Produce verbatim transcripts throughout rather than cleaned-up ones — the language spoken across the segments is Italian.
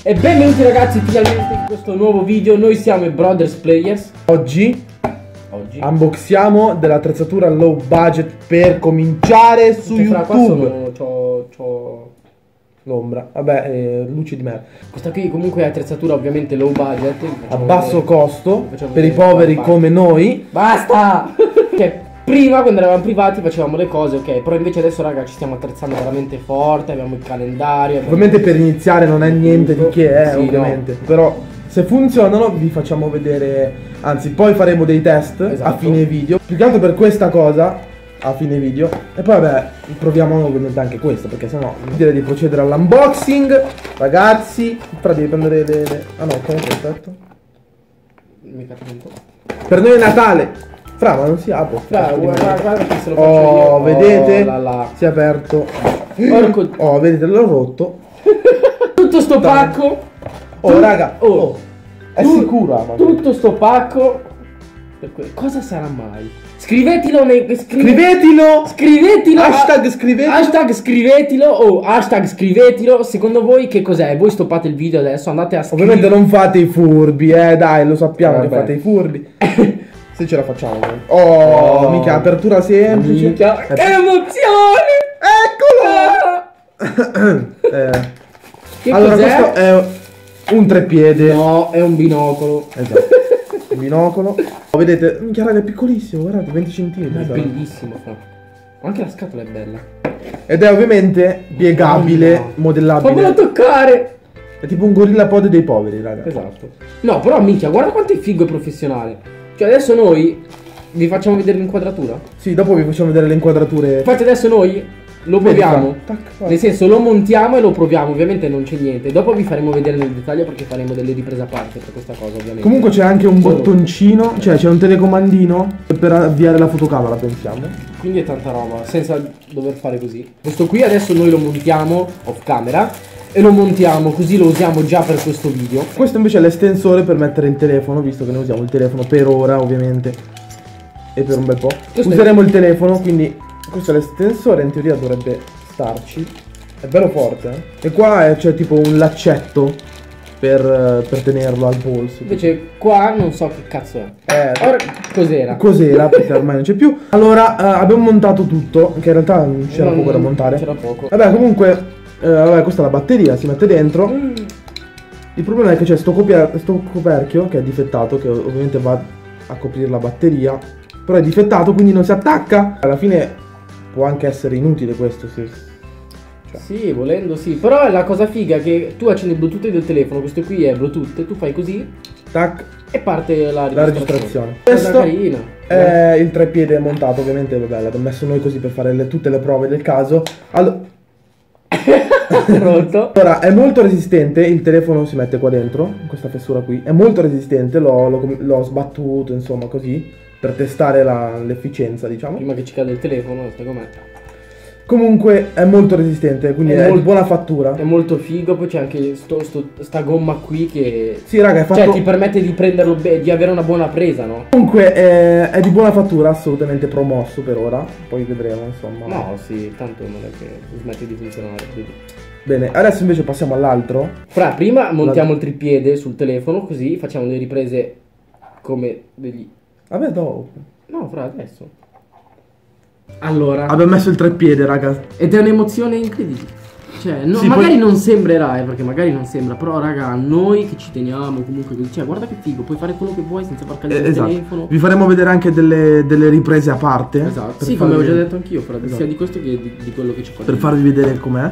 E benvenuti ragazzi finalmente in questo nuovo video. Noi siamo i Brothers Players. Oggi, Oggi unboxiamo dell'attrezzatura low budget per cominciare su Che fra qua YouTube. sono, c'ho, c'ho... L'ombra, vabbè, eh, luci di merda. Questa qui comunque è attrezzatura ovviamente low budget. A basso costo, facciamo per i vedere poveri qua, come noi. Basta! Che prima quando eravamo privati facevamo le cose, ok. Però invece adesso raga ci stiamo attrezzando veramente forte. Abbiamo il calendario, abbiamo... Ovviamente per iniziare non è niente di che, eh, Sì, ovviamente. No. Però se funzionano vi facciamo vedere, anzi poi faremo dei test Esatto. a fine video. Più che altro per questa cosa, a fine video. E poi vabbè, proviamo ovviamente anche questo, perché sennò direi di procedere all'unboxing. Ragazzi, però devi prendere le... le... Ah no, ok, perfetto. Mica tanto. Per noi è Natale. Fra, ma non si apre. Fra, guarda, guarda che se lo faccio Oh, io. vedete? Oh, là, là. Si è aperto. Porco... Oh, vedete, l'ho rotto. Tutto sto pacco. Oh, tu- raga. Oh, Oh, è tu- sicuro, ma... Tutto sto pacco. Per que- Cosa sarà mai? Scrivetelo nei... scri- Scrivetelo. Scrivetelo. Hashtag scrivetelo. Hashtag scrivetelo. Oh, hashtag scrivetelo. Secondo voi che cos'è? Voi stoppate il video adesso, andate a scrivere. Ovviamente non fate i furbi, eh, dai, lo sappiamo Vabbè. che fate i furbi. Se ce la facciamo. Oh, Oh. mica, apertura semplice. Minchia. Eh, Che emozione! Eccolo! eh. Che Allora, cos'è? questo è un treppiede. No, è un binocolo. Esatto. Un binocolo. Oh, vedete, minchia raga, è piccolissimo, guardate, venti centimetri. Ma è sarà. bellissimo, fra. Anche la scatola è bella. Ed è ovviamente piegabile, Fammelo modellabile. toccare. È tipo un gorilla pod dei poveri, raga. Esatto. No, però minchia, guarda quanto è figo e professionale. Cioè adesso noi vi facciamo vedere l'inquadratura. Sì, dopo vi facciamo vedere le inquadrature. Infatti adesso noi lo Vedi, proviamo. fa- tac, fa. Nel senso lo montiamo e lo proviamo. Ovviamente non c'è niente. Dopo vi faremo vedere nel dettaglio perché faremo delle riprese a parte per questa cosa ovviamente. Comunque c'è anche un Solo. bottoncino, cioè c'è un telecomandino per avviare la fotocamera, pensiamo. Quindi è tanta roba, senza dover fare così. Questo qui adesso noi lo montiamo off camera. E lo montiamo così lo usiamo già per questo video. Questo invece è l'estensore per mettere il telefono, visto che noi usiamo il telefono per ora, ovviamente. E per un bel po'. Questo Useremo il telefono, quindi questo è l'estensore, in teoria dovrebbe starci. È bello forte, eh. E qua è- c'è tipo un laccetto per, eh, per tenerlo al polso. Invece qua non so che cazzo è. Eh, Ora cos'era? cos'era, perché ormai non c'è più. Allora, eh, abbiamo montato tutto, che in realtà non c'era Non- poco da montare. C'era poco. Vabbè, comunque, eh, vabbè, questa è la batteria, si mette dentro. Mm. Il problema è che c'è sto, copia- sto coperchio che è difettato, che ovviamente va a coprire la batteria, però è difettato, quindi non si attacca. Alla fine può anche essere inutile questo, se... cioè. Sì, volendo sì. Però la cosa figa è che tu accendi il Bluetooth del telefono, questo qui è Bluetooth, tu fai così Tac, e parte la la registrazione. registrazione. Cosa Questo carina. è il treppiede montato, ovviamente, vabbè, l'abbiamo messo noi così per fare le- tutte le prove del caso. Allo- Rotto. Allora, è molto resistente, il telefono si mette qua dentro, in questa fessura qui, è molto resistente, l'ho, l'ho- l'ho sbattuto, insomma, così, per testare la- l'efficienza, diciamo. Prima che ci cade il telefono, stai com'è? Comunque è molto resistente, quindi È è, molto- di buona fattura. È molto figo, poi c'è anche sto, sto- sta gomma qui che... Sì, raga, è fatto... Cioè ti permette di prenderlo bene, di avere una buona presa, no? Comunque è, è di buona fattura, assolutamente promosso per ora, poi vedremo, insomma. No, sì, tanto non è che smette di funzionare. Quindi. Bene, adesso invece passiamo all'altro. Fra, prima montiamo il trippiede sul telefono, così facciamo le riprese come degli... Vabbè, dopo. No, fra, adesso. Allora, Abbiamo messo il treppiede, raga. ed è un'emozione incredibile. Cioè, no- Sì, magari poi- non sembrerà, eh, perché magari non sembra, però raga, noi che ci teniamo comunque così, cioè guarda che figo, puoi fare quello che vuoi senza far cadere Eh, il esatto. telefono. Vi faremo vedere anche delle, delle riprese a parte. Esatto, per sì, come farvi- avevo già detto anch'io, fra, Esatto. sia di questo che di, di quello che ci fa. Per farvi vedere com'è.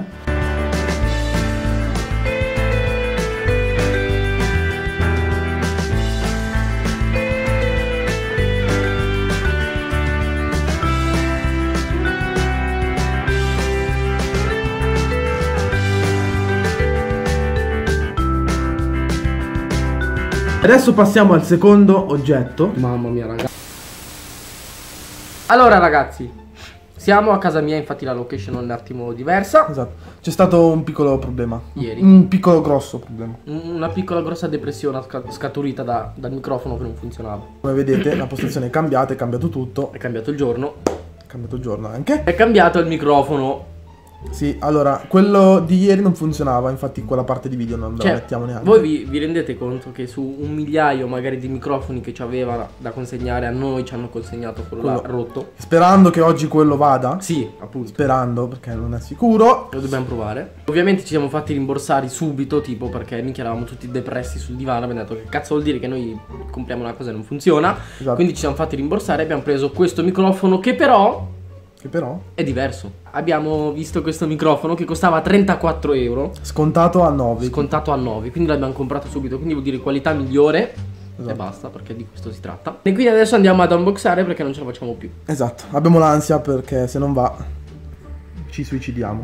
Adesso passiamo al secondo oggetto. Mamma mia, raga. Allora, ragazzi, siamo a casa mia, infatti la location è un attimo diversa. Esatto. C'è stato un piccolo problema. Ieri. Un piccolo grosso problema. Una piccola grossa depressione sca- scaturita da- dal microfono che non funzionava. Come vedete la postazione è cambiata, è cambiato tutto. È cambiato il giorno. È cambiato il giorno anche. È cambiato il microfono. Sì, allora, quello di ieri non funzionava, infatti quella parte di video non cioè, la mettiamo neanche. Voi vi, vi rendete conto che su un migliaio magari di microfoni che ci aveva da consegnare a noi ci hanno consegnato quello, quello là rotto? Sperando che oggi quello vada. Sì, appunto. Sperando, perché non è sicuro. Lo dobbiamo provare. Ovviamente ci siamo fatti rimborsare subito, tipo perché minchia eravamo tutti depressi sul divano. Abbiamo detto che cazzo vuol dire che noi compriamo una cosa e non funziona. Esatto. Quindi ci siamo fatti rimborsare e abbiamo preso questo microfono che però... Che però è diverso. Abbiamo visto questo microfono che costava trentaquattro euro. Scontato a nove. Scontato a nove. Quindi l'abbiamo comprato subito. Quindi vuol dire qualità migliore. Esatto. E basta, perché di questo si tratta. E quindi adesso andiamo ad unboxare perché non ce la facciamo più. Esatto. Abbiamo l'ansia perché se non va ci suicidiamo.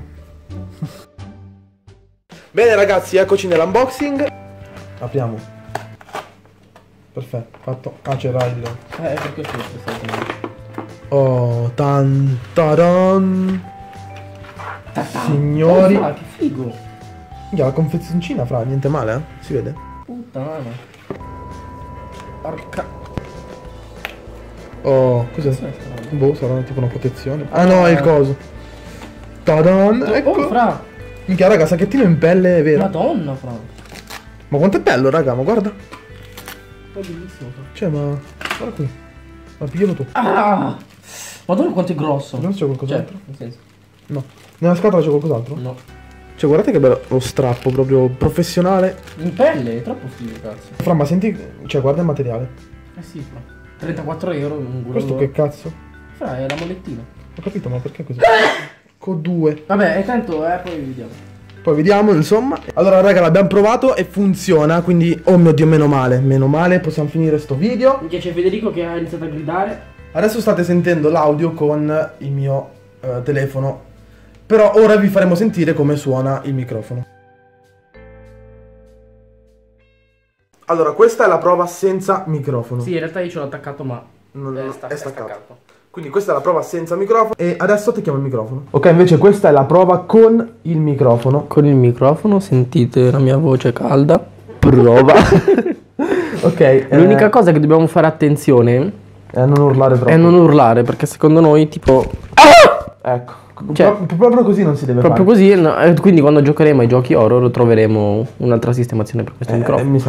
Bene ragazzi, eccoci nell'unboxing. Apriamo. Perfetto, fatto. Ah, c'era il... Eh, per questo è stato. Oh, tan taran. Signori. Oh, fra, che figo. La confezioncina, fra, niente male, eh? Si vede? Puttana. Porca. Oh, cos'è? Boh, sarà tipo una protezione. Ah no, è il coso. Tadan, ecco. Oh, fra. Minchia, raga, sacchettino in pelle, è vero. Madonna, fra. Ma quanto è bello, raga, ma guarda. È bellissimo, fra. Cioè, ma... guarda qui. Ma piglialo tu. Ah! Madonna quanto è grosso. Non c'è qualcos'altro? Cioè, nel senso. No. Nella scatola c'è qualcos'altro? No. Cioè, guardate che bello lo strappo, proprio professionale. In pelle, è troppo figo, cazzo. Fra, ma senti... Cioè, guarda il materiale. Eh sì, fra. trentaquattro euro un guro. Questo che cazzo? Fra, è la molettina. Ho capito, ma perché così? Con due. Vabbè, è tanto, eh, poi vediamo. Poi vediamo, insomma. Allora, raga, l'abbiamo provato e funziona, quindi... Oh mio Dio, meno male. Meno male, possiamo finire sto video. Minchia, c'è Federico che ha iniziato a gridare. Adesso state sentendo l'audio con il mio eh, telefono. Però ora vi faremo sentire come suona il microfono. Allora, questa è la prova senza microfono. Sì, in realtà io ce l'ho attaccato, ma Non è, è, sta- è è staccato. staccato. Quindi questa è la prova senza microfono. E adesso attacchiamo il microfono. Ok, invece questa è la prova con il microfono. Con il microfono sentite la mia voce calda. Prova. Ok. L'unica eh, cosa che dobbiamo fare attenzione è non urlare troppo. è non urlare, perché secondo noi tipo... Ecco. Cioè, Pro- proprio così non si deve proprio fare. così, no, eh, quindi quando giocheremo ai giochi horror troveremo un'altra sistemazione per questo Eh, microfono. eh, mi sa.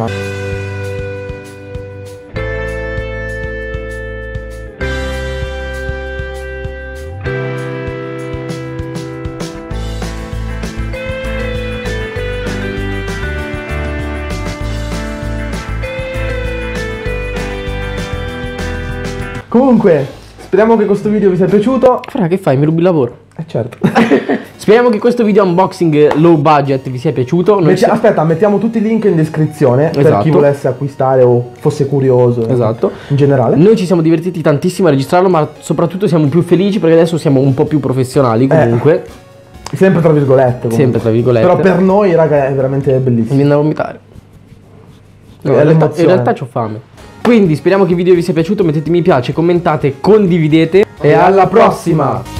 Comunque, speriamo che questo video vi sia piaciuto. Fra, che fai? Mi rubi il lavoro? Eh certo. Speriamo che questo video unboxing low budget vi sia piaciuto. Noi Metti- siamo- Aspetta, mettiamo tutti i link in descrizione per Esatto. chi volesse acquistare o fosse curioso. eh, Esatto. In generale. Noi ci siamo divertiti tantissimo a registrarlo, ma soprattutto siamo più felici perché adesso siamo un po' più professionali comunque. Sempre tra virgolette. comunque. Sempre tra virgolette. Però per noi, raga, è veramente Mi bellissimo. viene da vomitare. No, È in, realtà, l'emozione. in realtà c'ho fame. Quindi speriamo che il video vi sia piaciuto, mettete mi piace, commentate, condividete E alla prossima!